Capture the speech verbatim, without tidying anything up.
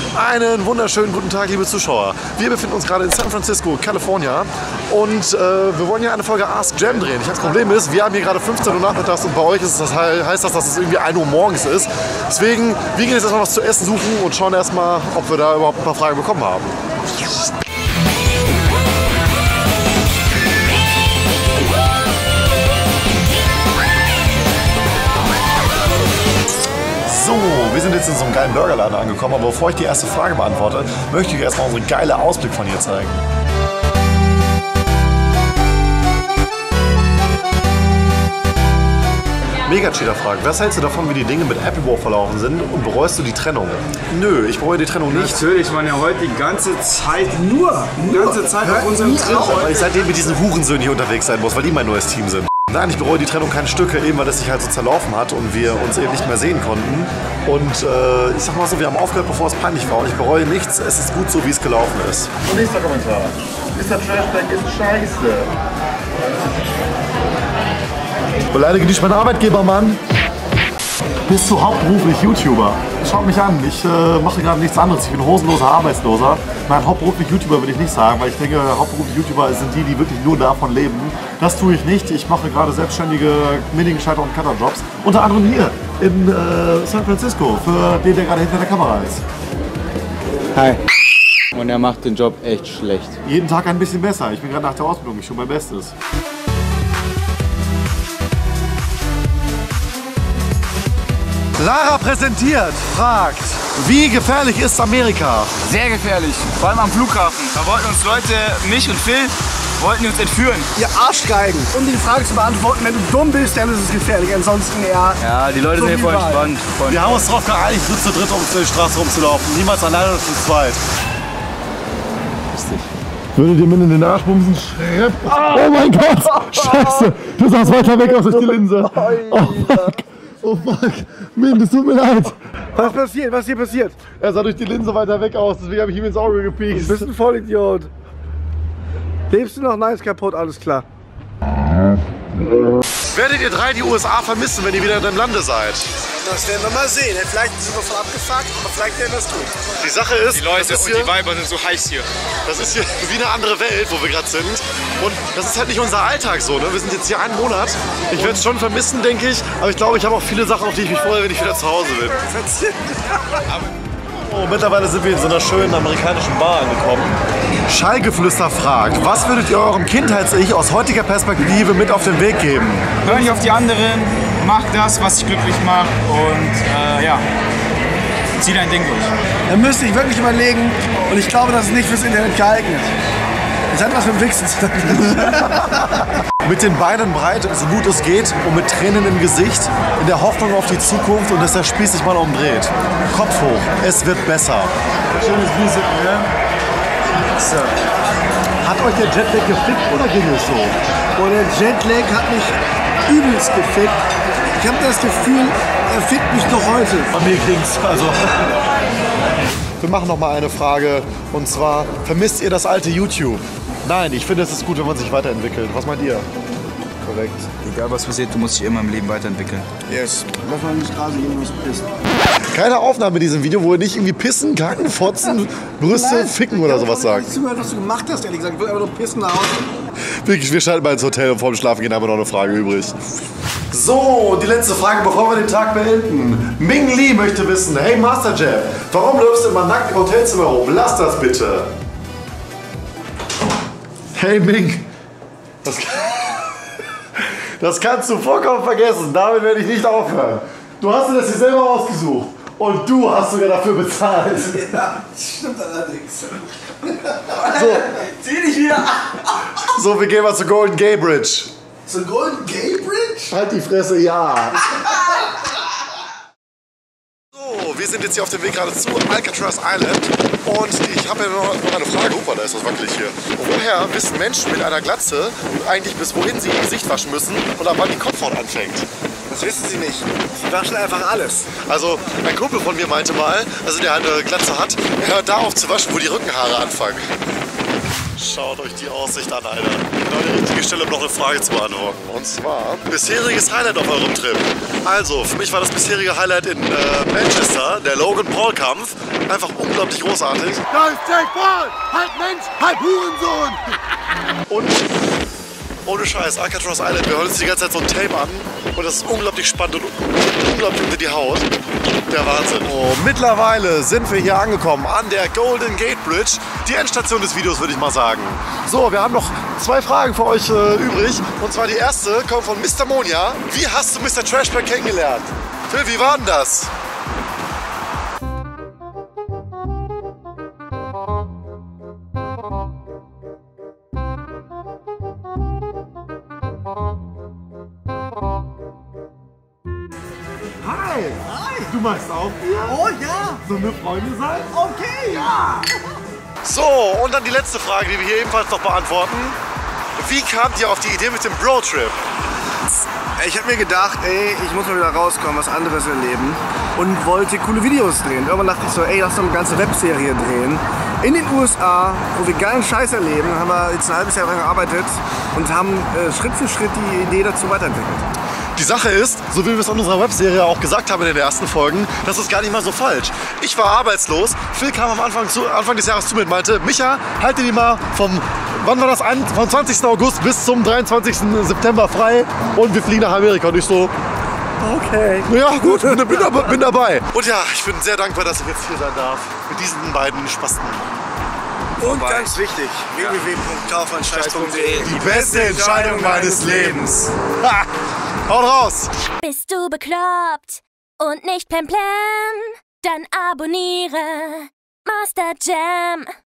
Einen wunderschönen guten Tag, liebe Zuschauer. Wir befinden uns gerade in San Francisco, Kalifornien und äh, wir wollen hier eine Folge Ask Jam drehen. Das Problem ist, wir haben hier gerade fünfzehn Uhr nachmittags und bei euch ist das, heißt das, dass es irgendwie ein Uhr morgens ist. Deswegen, wir gehen jetzt erstmal was zu essen suchen und schauen erstmal, ob wir da überhaupt ein paar Fragen bekommen haben. So, wir sind jetzt in so einem geilen Burgerladen angekommen, aber bevor ich die erste Frage beantworte, möchte ich erstmal unsere geile Ausblick von hier zeigen. Mega Cheater fragt, was hältst du davon, wie die Dinge mit Happy War verlaufen sind und bereust du die Trennung? Nö, ich bereue die Trennung nicht. Natürlich, man ja heute die ganze Zeit nur, die ganze Zeit auf unserem Trip. Weil ich seitdem mit diesen Hurensöhnen hier unterwegs sein muss, weil die mein neues Team sind. Nein, ich bereue die Trennung keine Stücke, eben weil es sich halt so zerlaufen hat und wir uns eben nicht mehr sehen konnten. Und äh, ich sag mal so, wir haben aufgehört, bevor es peinlich war und ich bereue nichts, es ist gut so, wie es gelaufen ist. Und nächster Kommentar. Mister Trashback ist scheiße. Beleidige nicht meinen Arbeitgeber, Mann. Bist du hauptberuflich YouTuber? Schaut mich an, ich äh, mache gerade nichts anderes. Ich bin hosenloser Arbeitsloser. Nein, hauptberuflich YouTuber will ich nicht sagen, weil ich denke, hauptberuflich YouTuber sind die, die wirklich nur davon leben. Das tue ich nicht. Ich mache gerade selbstständige Mini-Gestalter und Cutter-Jobs. Unter anderem hier in äh, San Francisco, für den, der gerade hinter der Kamera ist. Hi. Und er macht den Job echt schlecht. Jeden Tag ein bisschen besser. Ich bin gerade nach der Ausbildung, ich tue mein Bestes. Lara präsentiert, fragt, wie gefährlich ist Amerika? Sehr gefährlich, vor allem am Flughafen. Da wollten uns Leute, mich und Phil, wollten uns entführen. Ihr Arschgeigen. Um die Frage zu beantworten, wenn du dumm bist, dann ist es gefährlich. Ansonsten eher. Ja, die Leute so sind hier voll entspannt. Voll Wir haben uns darauf geeinigt, so zu dritt um die Straße rumzulaufen. Niemals alleine oder zu zweit. Lustig. Würde dir mit in den Arsch bumsen? Schrepp. Oh mein Gott! Scheiße! Du sahst weiter weg aus durch die Linse. Oh fuck! Oh fuck! Min, das tut mir leid! Was passiert? Was hier passiert? Er sah durch die Linse weiter weg aus, deswegen habe ich ihm ins Auge gepiekst. Du bist ein Vollidiot. Lebst du noch? Nein, ist kaputt, alles klar. Werdet ihr drei die U S A vermissen, wenn ihr wieder in deinem Lande seid? Das werden wir mal sehen. Vielleicht sind wir voll abgefuckt, aber vielleicht werden wir es tun. Die Sache ist, Die Leute das ist und hier, die Weiber sind so heiß hier. das ist hier wie eine andere Welt, wo wir gerade sind. Und das ist halt nicht unser Alltag so. Ne? Wir sind jetzt hier einen Monat. Ich werde es schon vermissen, denke ich. Aber ich glaube, ich habe auch viele Sachen, auf die ich mich freue, wenn ich wieder zu Hause bin. Oh, mittlerweile sind wir in so einer schönen amerikanischen Bar angekommen. Schallgeflüster fragt, was würdet ihr eurem Kindheits-Ich aus heutiger Perspektive mit auf den Weg geben? Hör nicht auf die anderen, mach das, was dich glücklich macht und äh, ja, zieh dein Ding durch. Dann müsste ich wirklich überlegen und ich glaube, das ist nicht fürs Internet geeignet. Das hat was mit Wichsen zu tun. Mit den Beinen breit, so gut es geht und mit Tränen im Gesicht, in der Hoffnung auf die Zukunft und dass der Spieß sich mal umdreht. Kopf hoch, es wird besser. Schönes Music, ne? So. Hat euch der Jetlag gefickt oder ging es so? Und der Jetlag hat mich übelst gefickt. Ich habe das Gefühl, er fickt mich noch heute. Bei mir klingt's, also. Wir machen noch mal eine Frage und zwar, vermisst ihr das alte YouTube? Nein, ich finde es ist gut, wenn man sich weiterentwickelt. Was meint ihr? Korrekt. Egal was passiert, du musst dich immer im Leben weiterentwickeln. Yes. Lass mal nicht gerade irgendwas pissen. Keine Aufnahme in diesem Video, wo ihr nicht irgendwie pissen, kacken, fotzen, Brüste, Nein, ficken oder sowas sagt. Ich habe zugehört, was du gemacht hast, ehrlich gesagt. Ich will einfach nur pissen nach Hause. Wirklich, wir schalten mal ins Hotel und vorm Schlafen gehen haben wir noch eine Frage übrig. So, die letzte Frage, bevor wir den Tag beenden. Ming Lee möchte wissen, hey Master Jeff, warum läufst du immer nackt im Hotelzimmer rum? Lass das bitte. Hey Ming, das, das kannst du vollkommen vergessen, damit werde ich nicht aufhören. Du hast dir das hier selber ausgesucht und du hast sogar dafür bezahlt. Ja, das stimmt allerdings. So, Zieh dich wieder ab. so, wir gehen mal zur Golden Gate Bridge. Zur Golden Gate Bridge? Halt die Fresse, ja. So, wir sind jetzt hier auf dem Weg gerade zu Alcatraz Island und ich habe ja noch, noch eine Frage. Opa, da ist was wackelig hier. Woher wissen Menschen mit einer Glatze eigentlich, bis wohin sie ihr Gesicht waschen müssen und ab wann die Kopfhaut anfängt? Das wissen sie nicht. Sie waschen einfach alles. Also, ein Kumpel von mir meinte mal, also der eine Glatze hat, er hört da auf zu waschen, wo die Rückenhaare anfangen. Schaut euch die Aussicht an, Alter. Genau die richtige Stelle, um noch eine Frage zu beantworten. Und zwar, bisheriges Highlight auf eurem Trip. Also, für mich war das bisherige Highlight in äh, Manchester, der Logan-Paul-Kampf. Einfach unglaublich großartig. Da ist Jake Paul! Halb Mensch, halb Hurensohn! Und ohne Scheiß, Alcatraz Island, wir hören uns die ganze Zeit so ein Tape an. Und das ist unglaublich spannend und unglaublich unter die Haut. Der Wahnsinn. Oh, mittlerweile sind wir hier angekommen an der Golden Gate Bridge. Die Endstation des Videos, würde ich mal sagen. So, wir haben noch zwei Fragen für euch äh, übrig. Und zwar die erste kommt von Mister Monia. Wie hast du Mister Trashback kennengelernt? Phil, wie war denn das? Hi! Hi! Du magst auch Bier? Oh ja! Sollen wir Freunde sein? Okay, ja! So, und dann die letzte Frage, die wir hier ebenfalls noch beantworten. Wie kamt ihr auf die Idee mit dem Bro-Trip? Ich habe mir gedacht, ey, ich muss mal wieder rauskommen, was anderes erleben und wollte coole Videos drehen. Irgendwann dachte ich so, ey, lass doch eine ganze Webserie drehen. In den U S A, wo wir geilen Scheiß erleben, haben wir jetzt ein halbes Jahr daran gearbeitet und haben äh, Schritt für Schritt die Idee dazu weiterentwickelt. Die Sache ist, so wie wir es in unserer Webserie auch gesagt haben in den ersten Folgen, das ist gar nicht mal so falsch. Ich war arbeitslos, Phil kam am Anfang, zu, Anfang des Jahres zu mir und meinte, Micha, halte die mal vom, wann war das, vom zwanzigsten August bis zum dreiundzwanzigsten September frei und wir fliegen nach Amerika. Und ich so, okay. Ja gut, bin, bin, bin dabei. Und ja, ich bin sehr dankbar, dass ich jetzt hier sein darf mit diesen beiden Spasten. Und ganz wichtig, w w w punkt kaufmannscheiß punkt de. Die beste Entscheidung meines Lebens. Ha! Haut raus! Bist du bekloppt und nicht plemplem? Dann abonniere Master Jam.